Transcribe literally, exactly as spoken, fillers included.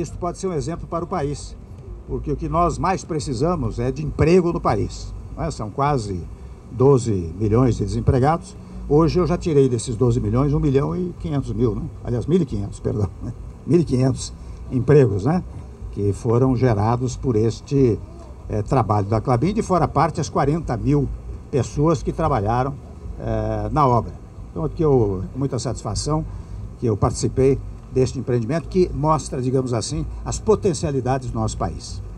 isso pode ser um exemplo para o país, porque o que nós mais precisamos é de emprego no país, né? São quase doze milhões de desempregados. Hoje eu já tirei desses doze milhões um milhão e quinhentos mil, né? Aliás, mil e quinhentos, perdão, né? mil e quinhentos empregos, né? Que foram gerados por este é, trabalho da Klabin, de fora parte as quarenta mil pessoas que trabalharam é, na obra. Então aqui eu, com muita satisfação, que eu participei deste empreendimento que mostra, digamos assim, as potencialidades do nosso país.